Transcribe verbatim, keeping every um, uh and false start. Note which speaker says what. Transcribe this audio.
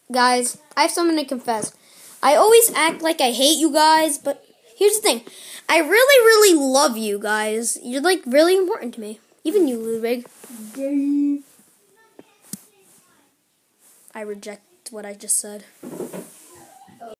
Speaker 1: Guys, I have something to confess. I always act like I hate you guys, but here's the thing. I really, really love you guys. You're, like, really important to me. Even you, Ludwig. I reject what I just said.